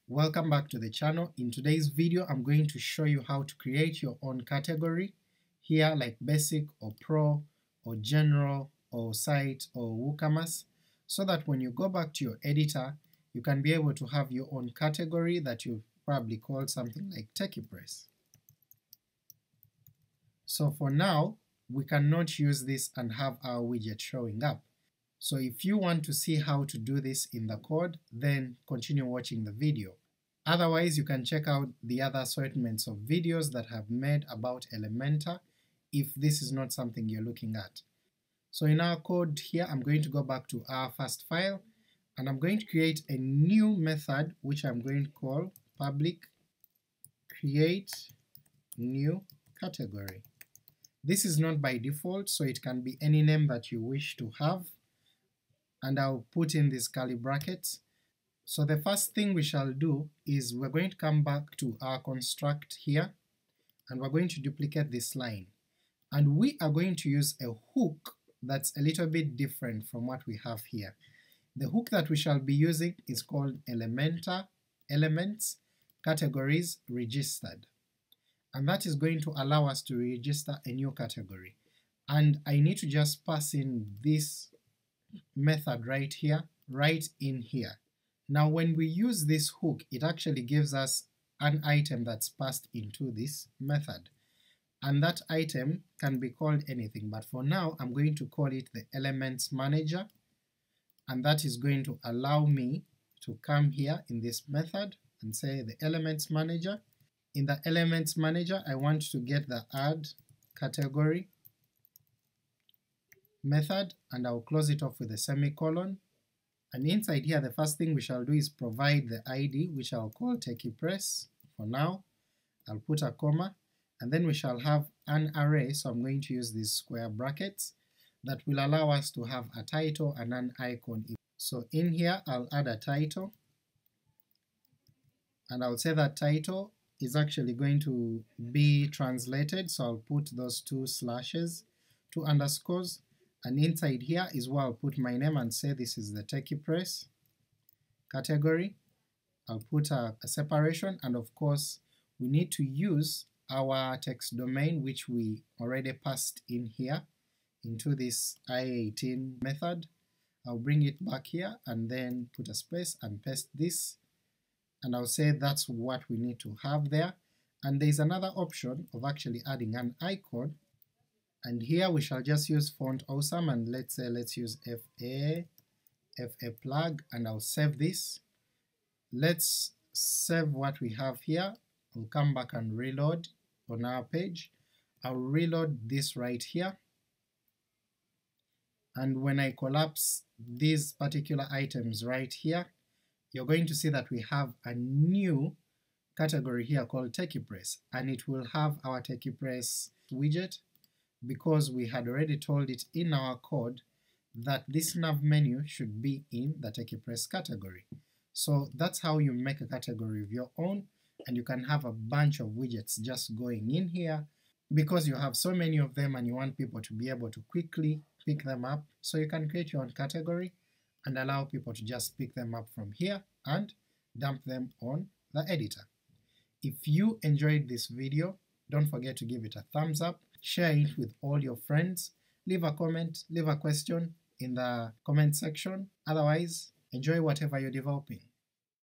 Welcome back to the channel. In today's video I'm going to show you how to create your own category here, like basic or pro or general or site or WooCommerce, so that when you go back to your editor you can be able to have your own category that you've probably called something like TechiePress. So for now we cannot use this and have our widget showing up. So if you want to see how to do this in the code, then continue watching the video. Otherwise you can check out the other assortments of videos that I've made about Elementor if this is not something you're looking at. So in our code here I'm going to go back to our first file and I'm going to create a new method which I'm going to call public create new category. This is not by default, so it can be any name that you wish to have, and I'll put in these curly brackets. So the first thing we shall do is we're going to come back to our construct here, and we're going to duplicate this line, and we are going to use a hook that's a little bit different from what we have here. The hook that we shall be using is called Elementor elements categories registered, and that is going to allow us to register a new category. And I need to just pass in this method right here, right in here. Now when we use this hook it actually gives us an item that's passed into this method, and that item can be called anything, but for now I'm going to call it the elements manager, and that is going to allow me to come here in this method and say the elements manager. In the elements manager I want to get the add category method, and I'll close it off with a semicolon, and inside here the first thing we shall do is provide the ID, which I'll call TechiePress for now. I'll put a comma, and then we shall have an array, so I'm going to use these square brackets that will allow us to have a title and an icon. So in here I'll add a title, and I'll say that title is actually going to be translated, so I'll put those two slashes, two underscores, and inside here is where I'll put my name and say this is the TechiePress category. I'll put a separation, and of course we need to use our text domain which we already passed in here into this I18 method. I'll bring it back here and then put a space and paste this, and I'll say that's what we need to have there. And there's another option of actually adding an icon, and here we shall just use Font Awesome, and let's use FA plug, and I'll save this. Let's save what we have here. We'll come back and reload on our page. I'll reload this right here, and when I collapse these particular items right here, you're going to see that we have a new category here called TechiePress, and it will have our TechiePress widget, because we had already told it in our code that this nav menu should be in the TechiePress category. So that's how you make a category of your own, and you can have a bunch of widgets just going in here, because you have so many of them and you want people to be able to quickly pick them up. So you can create your own category and allow people to just pick them up from here and dump them on the editor. If you enjoyed this video, don't forget to give it a thumbs up, share it with all your friends, leave a comment, leave a question in the comment section. Otherwise, enjoy whatever you're developing.